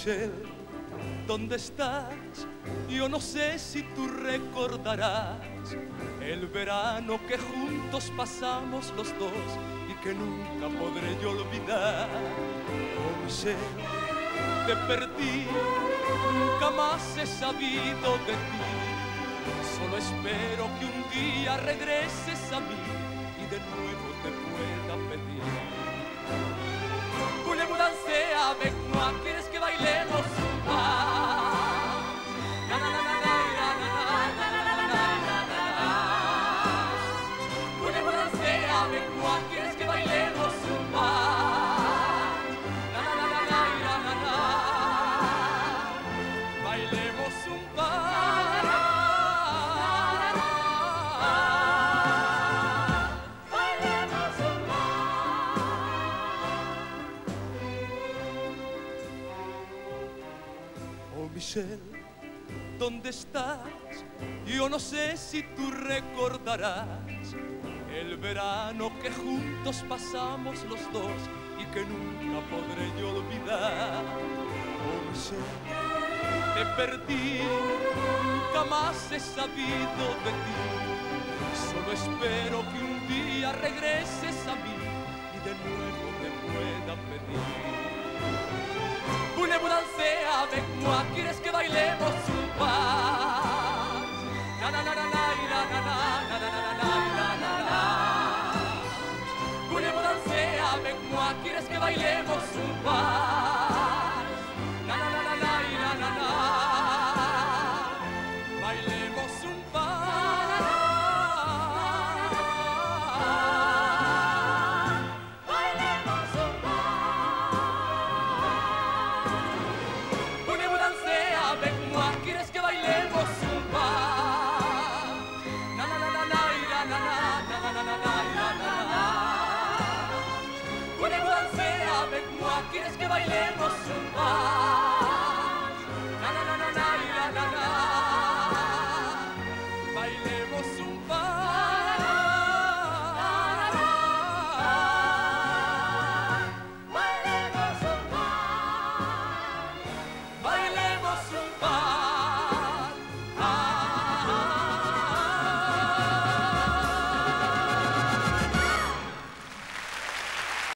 Michelle, ¿dónde estás? Yo no sé si tú recordarás el verano que juntos pasamos los dos y que nunca podré yo olvidar. Oh, Michelle, te perdí, nunca más he sabido de ti. Solo espero que un día regreses a mí y de nuevo te pueda pedir. Voulez-vous danser avec moi? ¿Quieres que bailemos un vals? Na, na, na, na, na, na, na, na, na, na, na, na. Voulez-vous danser avec moi? ¿Quieres que bailemos un vals? Na, na, na, na, na, na, na, na. Bailemos un vals. Oh, Michelle, ¿dónde estás? Yo no sé si tú recordarás el verano que juntos pasamos los dos y que nunca podré yo olvidar. Oh, Michelle, te perdí, nunca más he sabido de ti. Solo espero que un día regreses a mí y de nuevo te pueda pedir. Voulez-vous danser avec moi? ¿Quieres que bailemos un vals? Na na na na na na na na na na na na. Voulez-vous danser avec moi? ¿Quieres que bailemos un vals? Na na na na na na na na. Bailemos un vals. ¿Quieres que bailemos un vals?